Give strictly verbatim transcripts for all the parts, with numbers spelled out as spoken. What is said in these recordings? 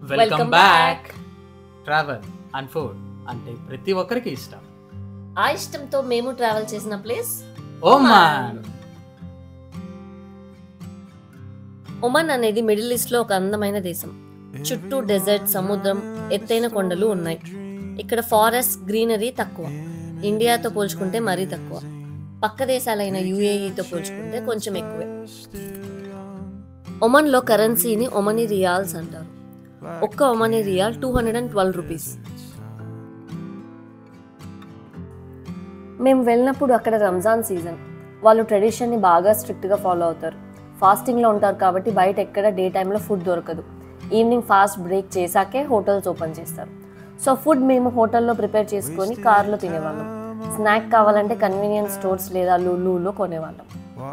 Welcome back. Travel and food అంటే ప్రతి ఒక్కరికి ఇష్టం. ఆ ఇష్టంతో మేము ట్రావెల్ చేసిన ప్లేస్ ఒమాన్. ఒమన్ అనేది మిడిల్ ఈస్ట్ లో ఒక అందమైన దేశం. చుట్టూ డెజర్ట్, సముద్రం, ఎత్తైన కొండలు ఉన్నాయి. ఇక్కడ ఫారెస్ట్, గ్రీనరీ తక్కువ. ఇండియాతో పోల్చుకుంటే మరీ తక్కువ. పక్క దేశాలైన యూఏఈతో పోల్చుకుంటే కొంచెం ఎక్కువే. ఒమన్ లో కరెన్సీని ఒమనీ రియాల్స్ అంటారు. ఒక్క Omani rial two hundred and twelve rupees. మేము వెళ్ళినప్పుడు అక్కడ రంజాన్ సీజన్. వాళ్ళు ట్రెడిషన్ని బాగా స్ట్రిక్ట్గా ఫాలో అవుతారు. ఫాస్టింగ్లో ఉంటారు కాబట్టి బయట ఎక్కడ డే టైంలో ఫుడ్ దొరకదు. ఈవినింగ్ ఫాస్ట్ బ్రేక్ చేశాకే హోటల్స్ ఓపెన్ చేస్తారు. సో ఫుడ్ మేము హోటల్లో ప్రిపేర్ చేసుకొని కార్లో తినేవాళ్ళం. స్నాక్ కావాలంటే కన్వీనియన్స్ స్టోర్స్ లేదా లులులో కొనేవాళ్ళం.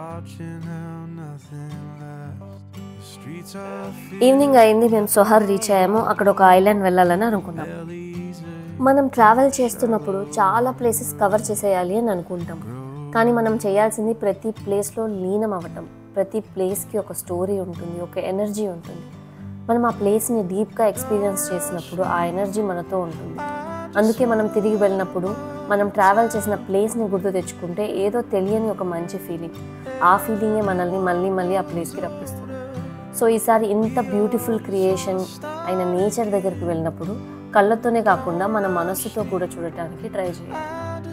ఈవినింగ్ అయింది, మేము సొహర్ రీచ్ అయ్యాము. అక్కడ ఒక ఐలాండ్ వెళ్ళాలని అనుకున్నాం. మనం ట్రావెల్ చేస్తున్నప్పుడు చాలా ప్లేసెస్ కవర్ చేసేయాలి అని అనుకుంటాం. కానీ మనం చేయాల్సింది ప్రతి ప్లేస్లో లీనం అవ్వటం. ప్రతి ప్లేస్కి ఒక స్టోరీ ఉంటుంది, ఒక ఎనర్జీ ఉంటుంది. మనం ఆ ప్లేస్ని డీప్గా ఎక్స్పీరియన్స్ చేసినప్పుడు ఆ ఎనర్జీ మనతో ఉంటుంది. అందుకే మనం తిరిగి వెళ్ళినప్పుడు మనం ట్రావెల్ చేసిన ప్లేస్ని గుర్తు తెచ్చుకుంటే ఏదో తెలియని ఒక మంచి ఫీలింగ్, ఆ ఫీలింగే మనల్ని మళ్ళీ మళ్ళీ ఆ ప్లేస్కి రప్పిస్తుంది. సో ఈసారి ఇంత బ్యూటిఫుల్ క్రియేషన్ అయిన నేచర్ దగ్గరికి వెళ్ళినప్పుడు కళ్ళతోనే కాకుండా మన మనస్సుతో కూడా చూడటానికి ట్రై చేయాలి.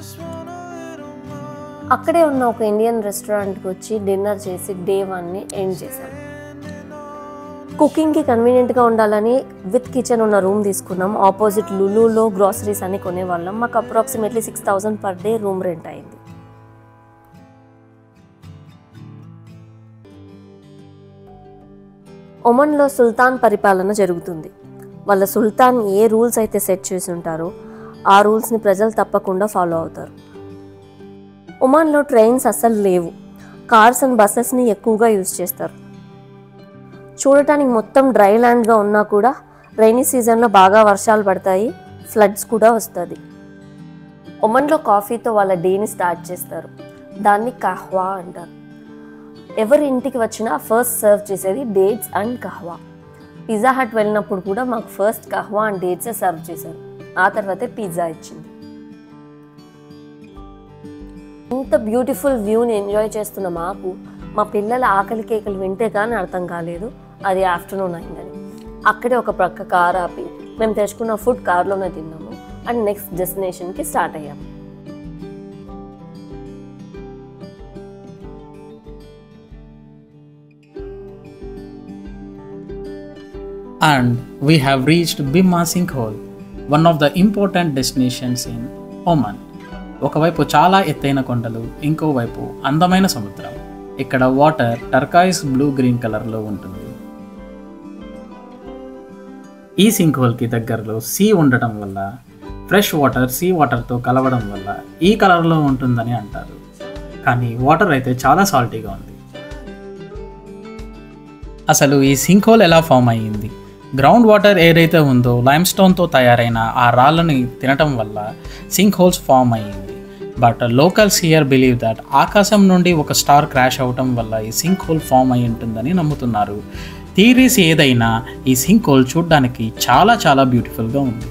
అక్కడే ఉన్న ఒక ఇండియన్ రెస్టారెంట్కి వచ్చి డిన్నర్ చేసి డే వన్ని ఎండ్ చేశాను. కుకింగ్కి కన్వీనియంట్గా ఉండాలని విత్ కిచెన్ ఉన్న రూమ్ తీసుకున్నాం. ఆపోజిట్ లులులో గ్రాసరీస్ అన్ని కొనేవాళ్ళం. మాకు approximately six thousand per day room rent అయింది. ఒమన్లో సుల్తాన్ పరిపాలన జరుగుతుంది. వాళ్ళ సుల్తాన్ ఏ రూల్స్ అయితే సెట్ చేసి ఉంటారో ఆ రూల్స్ని ప్రజలు తప్పకుండా ఫాలో అవుతారు. ఒమాన్లో ట్రైన్స్ అస్సలు లేవు. కార్స్ అండ్ బస్సెస్ని ఎక్కువగా యూజ్ చేస్తారు. చూడటానికి మొత్తం డ్రై ల్యాండ్గా ఉన్నా కూడా రైనీ సీజన్లో బాగా వర్షాలు పడతాయి, ఫ్లడ్స్ కూడా వస్తుంది. ఒమన్లో కాఫీతో వాళ్ళ డేని స్టార్ట్ చేస్తారు. దాన్ని కహ్వా అంటారు. ఎవరి ఇంటికి వచ్చినా ఫస్ట్ సర్వ్ చేసేది డేట్స్ అండ్ కహ్వా. పిజ్జా హట్ వెళ్ళినప్పుడు కూడా మాకు ఫస్ట్ కహ్వా అండ్ డేట్సే సర్వ్ చేశారు. ఆ తర్వాతే పిజ్జా ఇచ్చింది. ఇంత బ్యూటిఫుల్ వ్యూని ఎంజాయ్ చేస్తున్న మాకు మా పిల్లల ఆకలి కేకలు వింటే కానీ అర్థం కాలేదు అది ఆఫ్టర్నూన్ అయిందని. అక్కడే ఒక ప్రక్క కార్ ఆపి మేము తెచ్చుకున్న ఫుడ్ కార్లోనే తిన్నాము అండ్ నెక్స్ట్ డెస్టినేషన్కి స్టార్ట్ అయ్యాము. And we have reached Bimmah Sinkhole, one of the important destinations in Oman. ఒకవైపు చాలా ఎత్తైన కొండలు, ఇంకోవైపు అందమైన సముద్రం. ఇక్కడ వాటర్ టర్కాయిస్ బ్లూ గ్రీన్ కలర్లో ఉంటుంది. ఈ సింక్హోల్కి దగ్గరలో సీ ఉండటం వల్ల ఫ్రెష్ వాటర్ సీ వాటర్తో కలవడం వల్ల ఈ కలర్లో ఉంటుందని అంటారు. కానీ వాటర్ అయితే చాలా సాల్టీగా ఉంది. అసలు ఈ సింక్హోల్ ఎలా ఫామ్ అయ్యింది? గ్రౌండ్ వాటర్ ఏదైతే ఉందో లైమ్స్టోన్తో తయారైన ఆ రాళ్ళని తినటం వల్ల సింక్ హోల్స్ ఫామ్ అయ్యింది. But locals here believe that ఆకాశం నుండి ఒక స్టార్ క్రాష్ అవటం వల్ల ఈ సింక్ హోల్ ఫామ్ అయి ఉంటుందని నమ్ముతున్నారు. థియరీస్ ఏదైనా ఈ సింక్ హోల్ చూడడానికి చాలా చాలా బ్యూటిఫుల్గా ఉంది.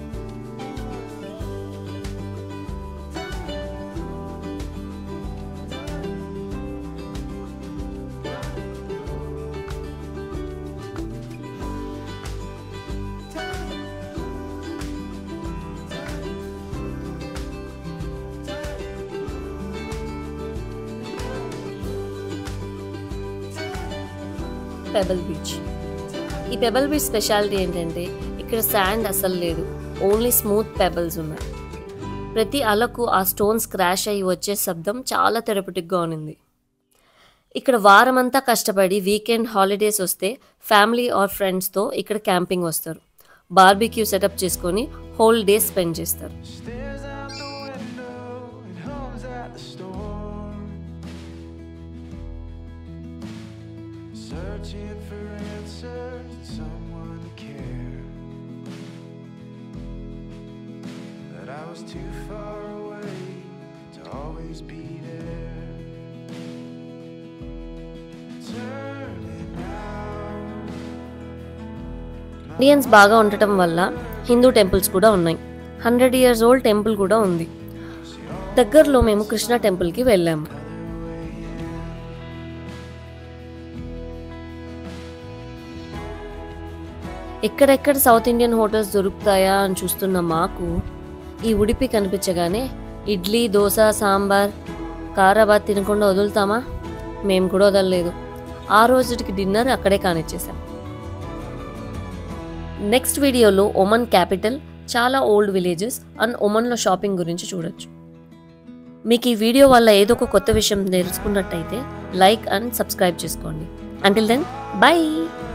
Pebble beach. ఈ పెబల్ బీచ్ స్పెషాలిటీ ఏంటంటే ఇక్కడ శాండ్ అసలు లేదు, ఓన్లీ స్మూత్ పెబల్స్ ఉన్నాయి. ప్రతి అలకు ఆ స్టోన్స్ క్రాష్ అయ్యి వచ్చే శబ్దం చాలా థెరపటిక్గా ఉంది. ఇక్కడ వారమంతా కష్టపడి వీకెండ్ హాలిడేస్ వస్తే ఫ్యామిలీ ఆర్ ఫ్రెండ్స్తో ఇక్కడ క్యాంపింగ్ వస్తారు. బార్బిక్యూ సెటప్ చేసుకొని హోల్ డే స్పెండ్ చేస్తారు. Searching for answers, someone to care. That I was too far away to always be there. Turning out Indians బాగా ఉండటం వల్ల హిందూ టెంపుల్స్ కూడా ఉన్నాయి. హండ్రెడ్ ఇయర్స్ ఓల్డ్ టెంపుల్ కూడా ఉంది. దగ్గరలో మేము కృష్ణ టెంపుల్కి వెళ్ళాము. ఎక్కడెక్కడ సౌత్ ఇండియన్ హోటల్స్ దొరుకుతాయా అని చూస్తున్న మాకు ఈ ఉడిపి కనిపించగానే ఇడ్లీ, దోశ, సాంబార్, కారాబాద్ తినకుండా వదులుతామా? మేము కూడా వదలలేదు. ఆ రోజుకి డిన్నర్ అక్కడే కానిచ్చేసాం. నెక్స్ట్ వీడియోలో ఒమన్ క్యాపిటల్, చాలా ఓల్డ్ విలేజెస్ అండ్ ఒమన్లో షాపింగ్ గురించి చూడొచ్చు. మీకు ఈ వీడియో వల్ల ఏదో ఒక కొత్త విషయం తెలుసుకున్నట్టయితే లైక్ అండ్ సబ్స్క్రైబ్ చేసుకోండి. Until then, by.